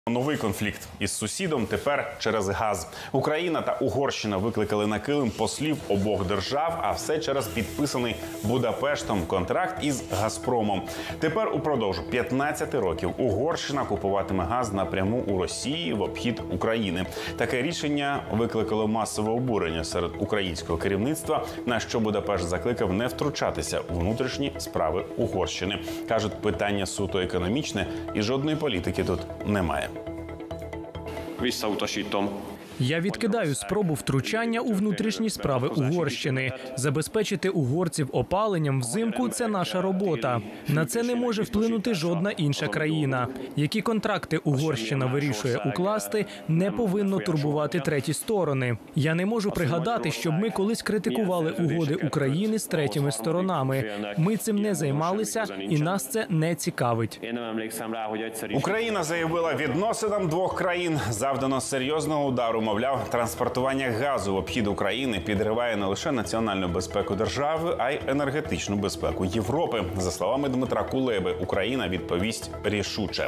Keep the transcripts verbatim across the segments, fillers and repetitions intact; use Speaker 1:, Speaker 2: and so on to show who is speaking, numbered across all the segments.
Speaker 1: Новий конфлікт із сусідом тепер через газ. Україна та Угорщина викликали на килим послів обох держав, а все через підписаний Будапештом контракт із «Газпромом». Тепер упродовж п'ятнадцяти років Угорщина купуватиме газ напряму у Росії в обхід України. Таке рішення викликало масове обурення серед українського керівництва, на що Будапешт закликав не втручатися у внутрішні справи Угорщини. Кажуть, питання суто економічне і жодної політики тут немає.
Speaker 2: Я відкидаю спробу втручання у внутрішні справи Угорщини. Забезпечити угорців опаленням взимку – це наша робота. На це не може вплинути жодна інша країна. Які контракти Угорщина вирішує укласти, не повинно турбувати треті сторони. Я не можу пригадати, щоб ми колись критикували угоди України з третіми сторонами. Ми цим не займалися, і нас це не цікавить.
Speaker 1: Україна заявила, відносинам двох країн завдано серйозного удару. Мовляв, транспортування газу в обхід України підриває не лише національну безпеку держави, а й енергетичну безпеку Європи. За словами Дмитра Кулеби, Україна відповість рішуче.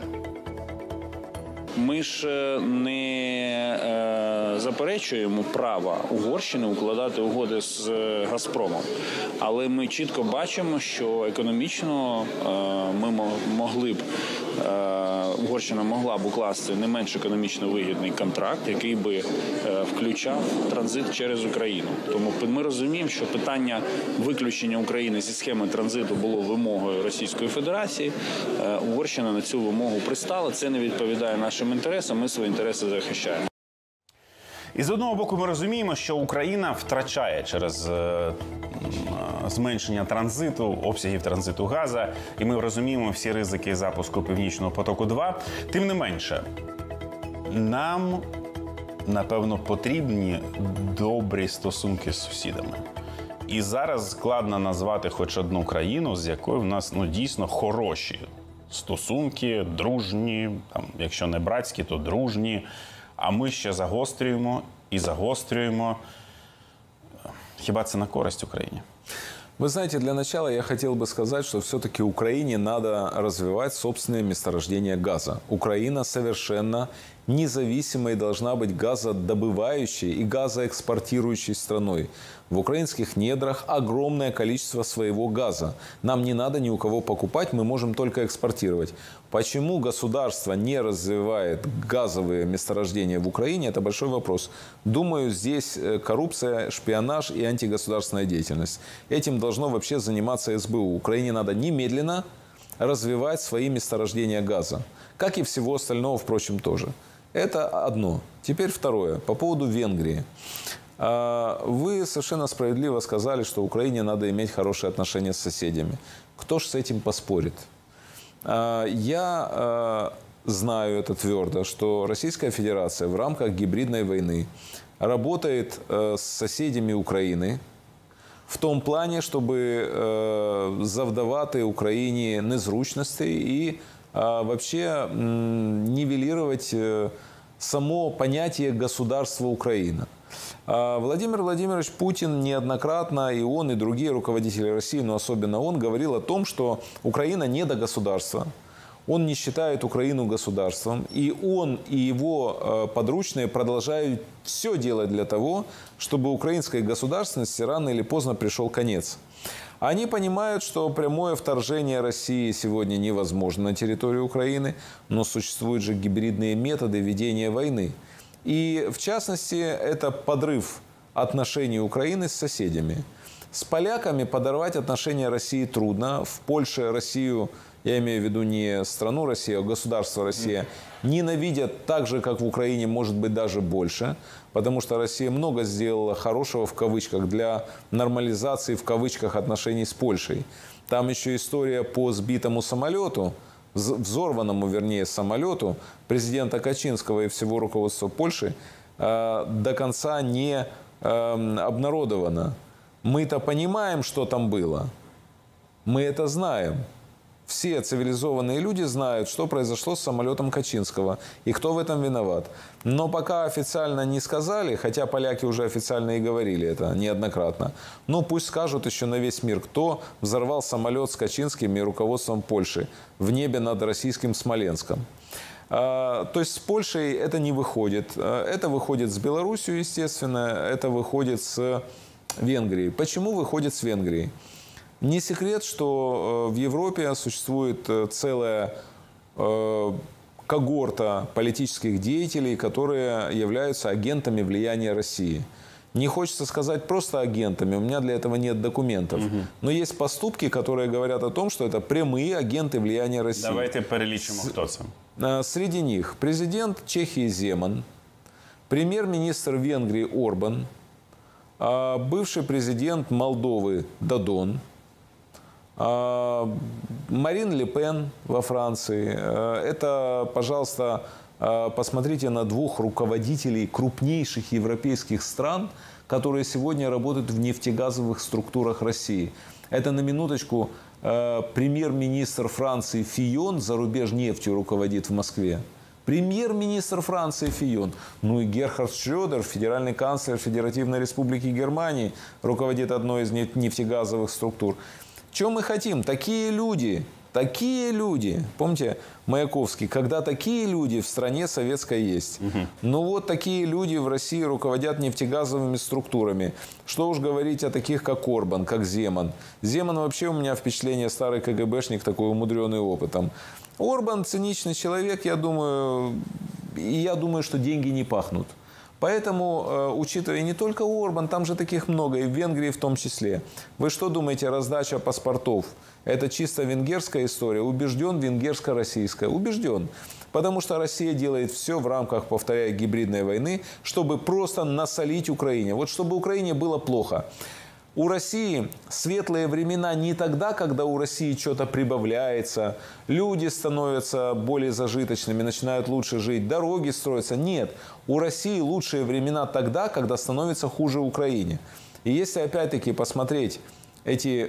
Speaker 3: Ми ж не е, заперечуємо права Угорщини укладати угоди з «Газпромом». Але ми чітко бачимо, що економічно е, ми могли б, е, Угорщина могла б укласти не менш економічно вигідний контракт, який би е, включав транзит через Україну. Тому ми розуміємо, що питання виключення України зі схеми транзиту було вимогою Російської Федерації. Е, Угорщина на цю вимогу пристала. Це не відповідає нашим інтересам, ми свої інтереси захищаємо.
Speaker 1: І з одного боку ми розуміємо, що Україна втрачає через е, зменшення транзиту, обсягів транзиту газу, і ми розуміємо всі ризики запуску Північного потоку-два. Тим не менше, нам, напевно, потрібні добрі стосунки з сусідами. І зараз складно назвати хоч одну країну, з якою в нас ну, дійсно хороші стосунки, дружні, там, якщо не братські, то дружні. А ми ще загострюємо і загострюємо. Хіба це на користь Україні?
Speaker 4: Вы знаете, для начала я хотел бы сказать, что все-таки Украине надо развивать собственные месторождения газа. Украина совершенно независимой должна быть газодобывающей и газоэкспортирующей страной. В украинских недрах огромное количество своего газа. Нам не надо ни у кого покупать, мы можем только экспортировать. Почему государство не развивает газовые месторождения в Украине, это большой вопрос. Думаю, здесь коррупция, шпионаж и антигосударственная деятельность. Этим должно вообще заниматься эс бэ у. Украине надо немедленно развивать свои месторождения газа. Как и всего остального, впрочем, тоже. Это одно. Теперь второе. По поводу Венгрии. Вы совершенно справедливо сказали, что Украине надо иметь хорошие отношения с соседями. Кто ж с этим поспорит? Я знаю это твердо, что Российская Федерация в рамках гибридной войны работает с соседями Украины в том плане, чтобы завдавати Украине незручности и вообще нивелировать само понятие государства Украина. Владимир Владимирович Путин неоднократно, и он, и другие руководители России, но особенно он, говорил о том, что Украина не до государства. Он не считает Украину государством. И он, и его подручные продолжают все делать для того, чтобы украинской государственности рано или поздно пришел конец. Они понимают, что прямое вторжение России сегодня невозможно на территорию Украины, но существуют же гибридные методы ведения войны. И, в частности, это подрыв отношений Украины с соседями. С поляками подорвать отношения России трудно. В Польше Россию, я имею в виду не страну Россия, а государство Россия, ненавидят так же, как в Украине, может быть, даже больше. Потому что Россия много сделала хорошего, в кавычках, для нормализации, в кавычках, отношений с Польшей. Там еще история по сбитому самолету, взорванному, вернее, самолету президента Качинского и всего руководства Польши э, до конца не э, обнародована. Мы-то понимаем, что там было. Мы это знаем. Все цивилизованные люди знают, что произошло с самолетом Качинского и кто в этом виноват. Но пока официально не сказали, хотя поляки уже официально и говорили это неоднократно, ну пусть скажут еще на весь мир, кто взорвал самолет с Качинским и руководством Польши в небе над российским Смоленском. То есть с Польшей это не выходит. Это выходит с Белоруссией, естественно, это выходит с Венгрией. Почему выходит с Венгрией? Не секрет, что в Европе существует целая когорта политических деятелей, которые являются агентами влияния России. Не хочется сказать просто агентами, у меня для этого нет документов. Угу. Но есть поступки, которые говорят о том, что это прямые агенты влияния России.
Speaker 1: Давайте перелічимо, хто це.
Speaker 4: Среди них президент Чехии Земан, премьер-министр Венгрии Орбан, бывший президент Молдовы Додон, Марин Ле Пен во Франции. Это, пожалуйста, посмотрите на двух руководителей крупнейших европейских стран, которые сегодня работают в нефтегазовых структурах России. Это, на минуточку, премьер-министр Франции Фийон зарубежнефтью руководит в Москве. Премьер-министр Франции Фийон. Ну и Герхард Шрёдер, федеральный канцлер Федеративной Республики Германии, руководит одной из нефтегазовых структур. Что мы хотим? Такие люди, такие люди. Помните Маяковский? Когда такие люди в стране советской есть. Угу. Ну вот такие люди в России руководят нефтегазовыми структурами. Что уж говорить о таких, как Орбан, как Земан. Земан вообще у меня впечатление старый КГБшник, такой умудренный опытом. Орбан циничный человек, я думаю, и я думаю, что деньги не пахнут. Поэтому, учитывая не только Орбан, там же таких много, и в Венгрии в том числе. Вы что думаете, раздача паспортов – это чисто венгерская история? Убежден, венгерско-российская. Убежден. Потому что Россия делает все в рамках, повторяю, гибридной войны, чтобы просто насолить Украине. Вот чтобы Украине было плохо. У России светлые времена не тогда, когда у России что-то прибавляется, люди становятся более зажиточными, начинают лучше жить, дороги строятся. Нет, у России лучшие времена тогда, когда становится хуже Украине. И если опять-таки посмотреть эти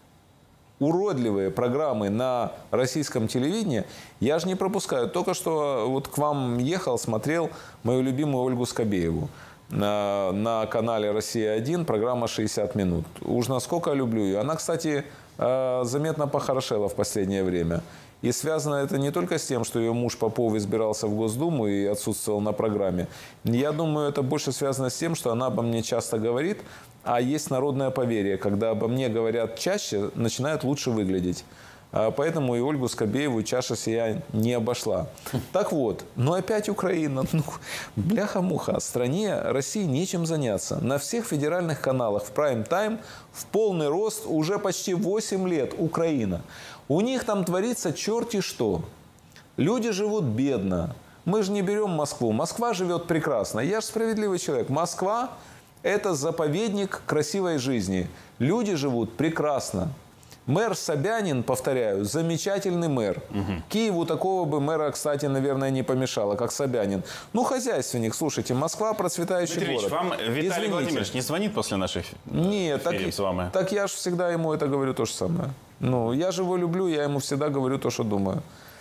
Speaker 4: уродливые программы на российском телевидении, я же не пропускаю. Только что вот к вам ехал, смотрел мою любимую Ольгу Скобееву. На, на канале «Россия один» программа «шестьдесят минут». Уж насколько люблю ее. Она, кстати, заметно похорошела в последнее время. И связано это не только с тем, что ее муж Попов избирался в Госдуму и отсутствовал на программе. Я думаю, это больше связано с тем, что она обо мне часто говорит, а есть народное поверье. Когда обо мне говорят чаще, начинают лучше выглядеть. Поэтому и Ольгу Скобееву чаша сия не обошла. Так вот, но опять Украина. Ну, бляха-муха. Стране России нечем заняться. На всех федеральных каналах в прайм-тайм в полный рост уже почти восемь лет Украина. У них там творится черти что. Люди живут бедно. Мы же не берем Москву. Москва живет прекрасно. Я же справедливый человек. Москва – это заповедник красивой жизни. Люди живут прекрасно. Мэр Собянин, повторяю, замечательный мэр. Угу. Киеву такого бы мэра, кстати, наверное, не помешало, как Собянин. Ну, хозяйственник, слушайте, Москва процветающий
Speaker 1: Дмитрий
Speaker 4: город.
Speaker 1: Вам Виталий
Speaker 4: Извините.
Speaker 1: Владимирович не звонит после наших
Speaker 4: Нет, так,
Speaker 1: с вами?
Speaker 4: Так я же всегда ему это говорю то же самое. Ну, я же его люблю, я ему всегда говорю то, что думаю.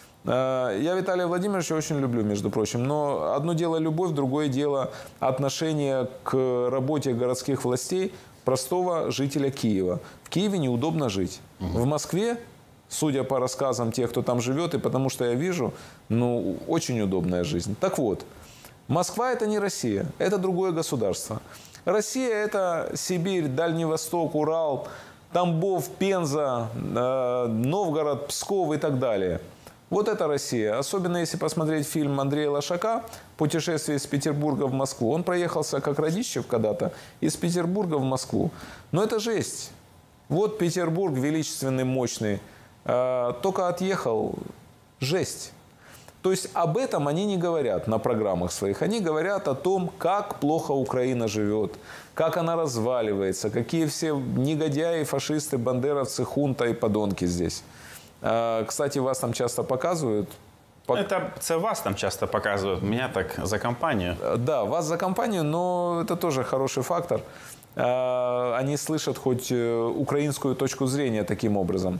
Speaker 4: Я Виталия Владимировича очень люблю, между прочим. Но одно дело любовь, другое дело отношение к работе городских властей простого жителя Киева. В Киеве неудобно жить. Угу. В Москве, судя по рассказам тех, кто там живет, и потому что я вижу, ну, очень удобная жизнь. Так вот, Москва – это не Россия, это другое государство. Россия – это Сибирь, Дальний Восток, Урал, Тамбов, Пенза, э, Новгород, Псков и так далее. Вот это Россия. Особенно если посмотреть фильм Андрея Лошака «Путешествие из Петербурга в Москву». Он проехался, как Радищев когда-то, из Петербурга в Москву. Но это жесть. Вот Петербург величественный, мощный. А, только отъехал. Жесть. То есть об этом они не говорят на программах своих. Они говорят о том, как плохо Украина живет, как она разваливается, какие все негодяи, фашисты, бандеровцы, хунта и подонки здесь. Кстати, вас там часто показывают.
Speaker 1: Это, это вас там часто показывают, меня так за компанию.
Speaker 4: Да, вас за компанию, но это тоже хороший фактор. Они слышат хоть украинскую точку зрения таким образом.